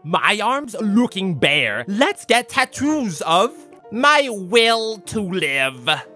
My arm's looking bare. Let's get tattoos of my will to live.